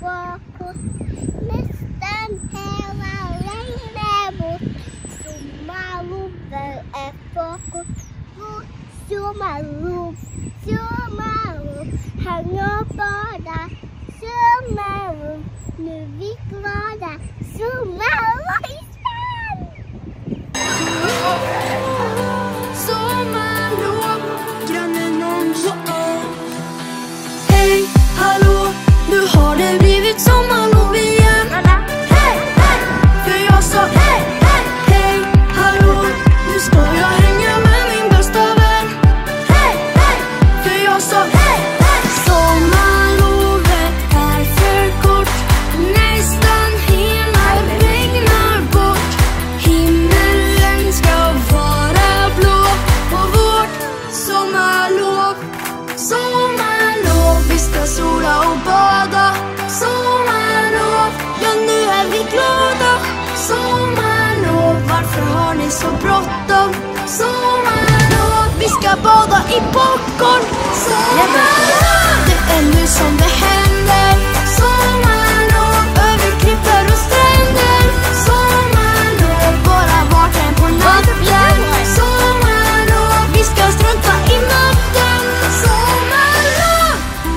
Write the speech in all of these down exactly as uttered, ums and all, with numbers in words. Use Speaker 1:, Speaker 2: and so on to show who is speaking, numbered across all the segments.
Speaker 1: bakåt. Nästan hela längre bort. Sommarlovet är bakåt. Sommarlov, sommarlov. Hänger bara. Sommarlov, nu är vi glada. Sommarlov i Sverige!
Speaker 2: Sommarlov, grannen om så. Hej, hallå, nu har det blivit sommarlov igen. Hej, hej, för jag sa hej, hej, hej, hallå, nu ska jag hänga med min bästa vän. Hej, hej, för jag sa hej, hej. Sommarlovet är för kort, nästan hela regnar bort. Himmelen ska vara blå på vårt sommarlov. Sommarlov, vi ska sola och bada. Sommarlov, ja nu är vi glada. Sommarlov, varför har ni så bråttom? Sommarlov, vi ska bada i popcorn. Sommarlov, det är nu som det händer. Sommarlov, över klippor och stränder. Sommarlov, bara vakna på natten. Sommarlov, vi ska strunta i natten. Sommarlov,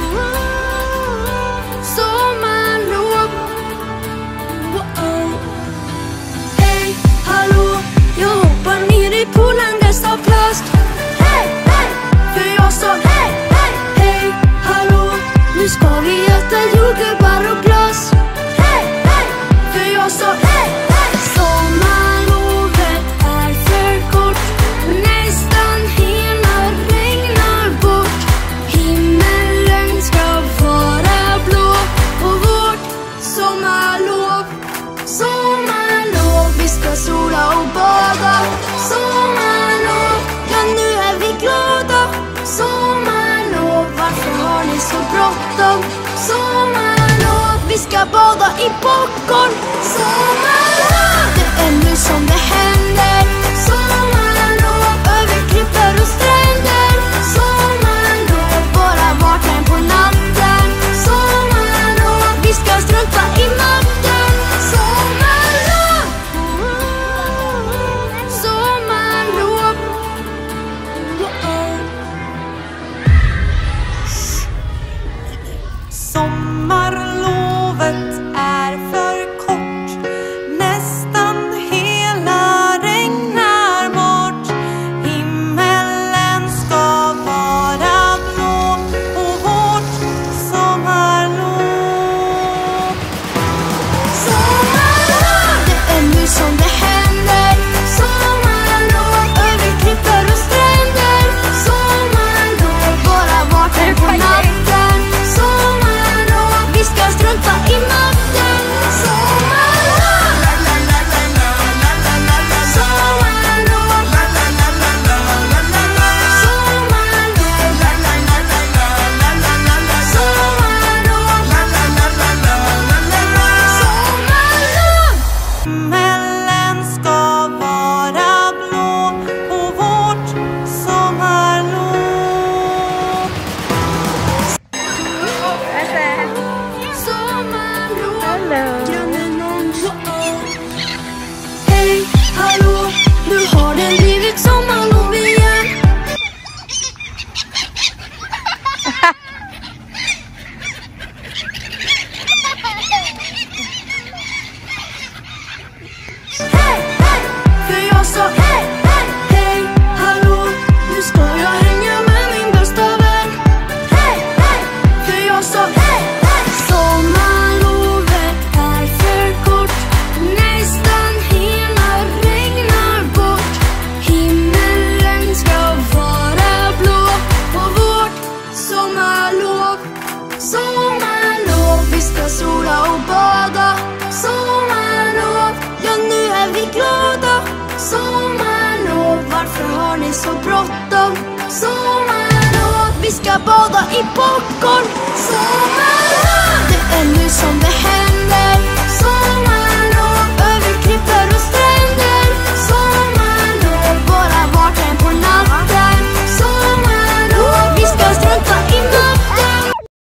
Speaker 2: sommarlov. Wow. Hej, hallå, jag hoppar ner i poolen där av plast. Hej, hej, för jag sa hej, hej, hej, hallå, nu ska vi äta jordgubbar och glass. Hej, hej, för jag sa hej, hej. Sommarlovet är för kort, nästan hela regnar bort. Himmelen ska vara blå på vårt sommarlov. Sommarlov, vi ska sola och bada. Sommarlov, ja nu är vi glada. Sommarlov, varför har ni så bråttom? Sommarlov, vi ska bada i popcorn. Sommarlov, det är nu som det händer. Sommarlov, över klippor och stränder. Sommarlov, bara vakna på natten. Sommarlov, vi ska strunta i natten. Sommarlov, sommarlov.
Speaker 3: Sommarlovet är för kort, nästan hela regnar bort. Himmelen ska vara blå på vårt sommarlov.
Speaker 2: Sommarlov, det är nu som det händer. Sommarlov, över klippor och stränder. Sommarlov, bara vakna på natten. Sommarlov, vi ska strunta i natten. Sommarlov, sommarlov,
Speaker 3: Himmelen ska vara blå på vårt sommarlov.
Speaker 2: sommarlov, grannen om så. Hej, hallå, nu har det blivit sommarlov igen. Hej, hej, för jag sa hej, hej, hej, hallå, nu ska jag hänga med min bästa vän. Hej, hej, för jag sa hej, hej. Sommarlovet är för kort, nästan hela regnar bort. Himmelen ska vara blå på vårt sommarlov. Sommarlov, vi ska sola och bada. Sommarlov, ja nu är vi glada. Sommarlov, varför har ni så bråttom? Sommarlov, vi ska bada i popcorn.